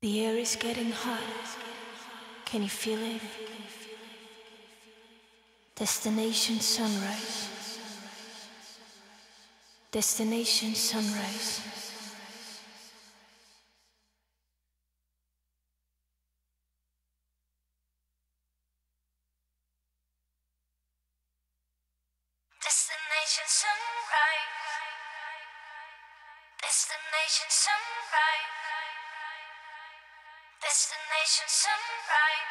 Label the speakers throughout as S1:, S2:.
S1: The air is getting hot. Can you feel it? Destination sunrise. Destination sunrise.
S2: Destination sunrise. Destination sunrise. Destination sunrise.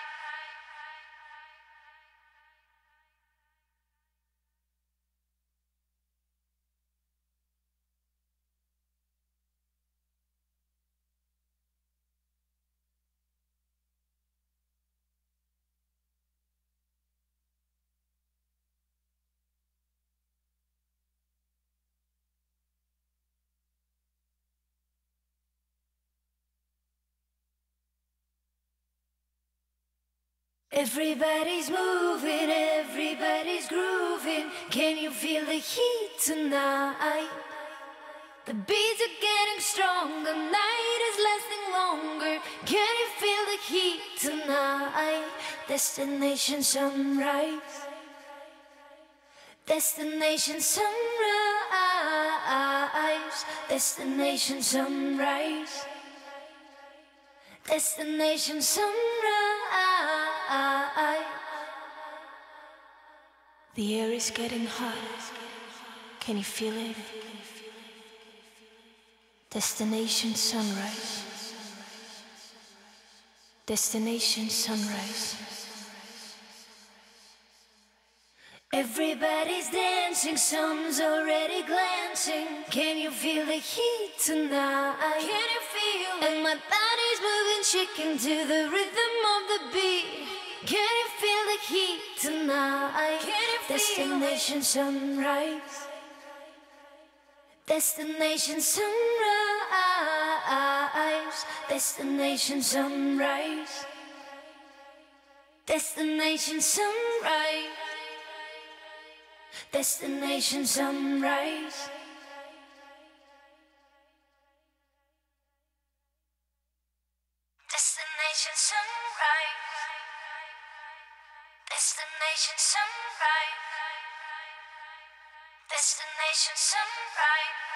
S1: Everybody's moving, everybody's grooving. Can you feel the heat tonight? The beats are getting stronger, night is lasting longer. Can you feel the heat tonight? Destination sunrise. Destination sunrise. Destination sunrise. Destination sunrise. The air is getting hot. Can you feel it? Destination sunrise. Destination sunrise. Everybody's dancing, some's already glancing. Can you feel the heat tonight? Can you feel it? And my body's moving, shaking to the rhythm of the beat. Can you feel the heat tonight? Can you feel Destination sunrise. Destination sunrise. Destination sunrise. Destination sunrise. Destination sunrise.
S2: Destination sunrise. Destination sunrise. Destination sunrise.